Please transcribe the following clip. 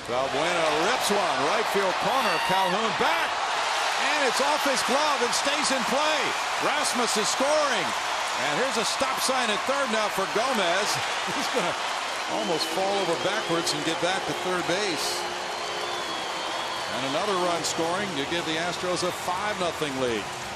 Valbuena rips one. Right field corner. Calhoun back. And it's off his glove and stays in play. Rasmus is scoring. And here's a stop sign at third now for Gomez. He's going to almost fall over backwards and get back to third base. And another run scoring to give the Astros a 5-0 lead.